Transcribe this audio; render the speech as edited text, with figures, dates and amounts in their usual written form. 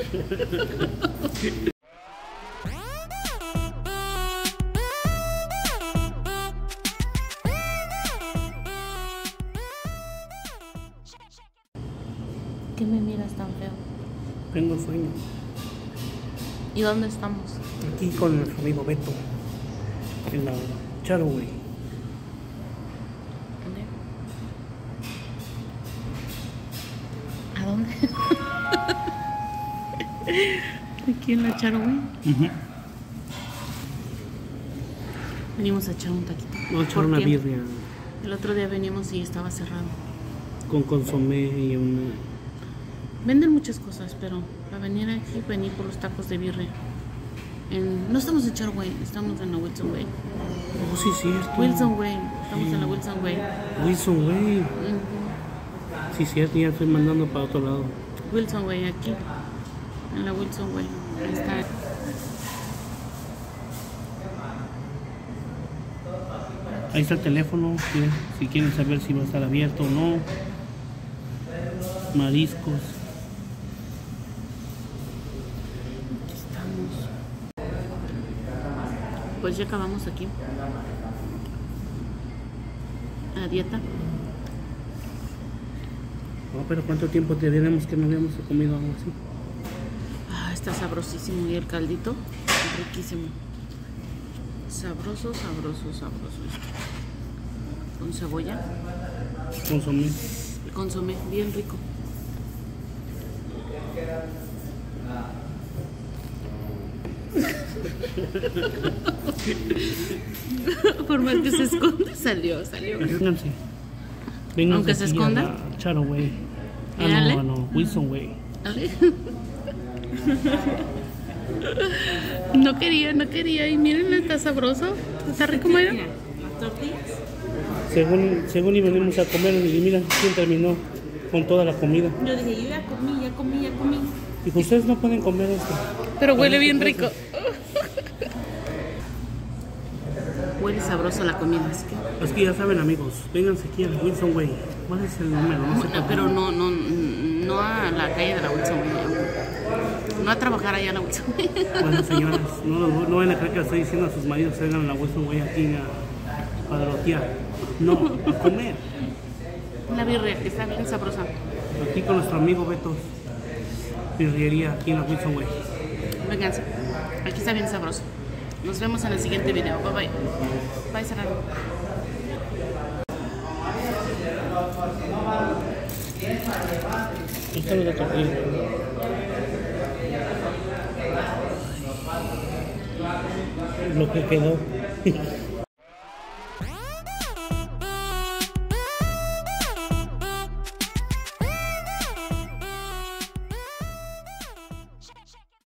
¿Qué me miras tan feo? Tengo sueño. ¿Y dónde estamos? Aquí con nuestro amigo Beto. En la Charoway. ¿A dónde? Aquí en la Charoway. Venimos a echar un taquito. Vamos a echar una birria. El otro día venimos y estaba cerrado. Con consomé y una... Venden muchas cosas, pero para venir aquí, venir por los tacos de birria. No estamos en Charoway, estamos en la Wilson Way. Oh, sí, cierto. Wilson Way, estamos en la Wilson Way. Wilson Way. Sí, cierto, ya estoy mandando para otro lado. Wilson Way, aquí. En la Wilson Way. Ahí está. Ahí está el teléfono, si quieren saber si va a estar abierto o no. Mariscos. Aquí estamos. Pues ya acabamos aquí. A dieta. No, pero ¿cuánto tiempo tenemos que no habíamos comido algo así? Ah, está sabrosísimo. Y el caldito, riquísimo. Sabroso, sabroso, sabroso. Con cebolla. Consomé. Consomé, bien rico. Por más que se esconde, salió. Vénganse. Aunque se esconda. Charoway. No, Wilson Way. No quería. Y miren, está sabroso. Está rico, Mayra. ¿Las tortillas? Según y venimos a comer, y mira quién terminó con toda la comida. Yo dije, yo ya comí. Dijo, ustedes no pueden comer esto. Pero huele bien rico. Huele sabroso la comida, así que... Es que ya saben, amigos, vénganse aquí al Wilson Way. ¿Cuál es el número? No sé. Pero no a la calle de la Wilson Way. No a trabajar allá en la Wilson Way. Bueno, señoras, no van a creer que le estoy diciendo a sus maridos que vengan a la Wilson Way aquí a padrotear. No, a comer. La birria, que está bien sabrosa. Aquí con nuestro amigo Beto. Birriería aquí en la Wilson Way. Vénganse, aquí está bien sabroso. Nos vemos en el siguiente video. Bye bye. Bye, Serrano. Esta es la tortilla. Lo que quedó.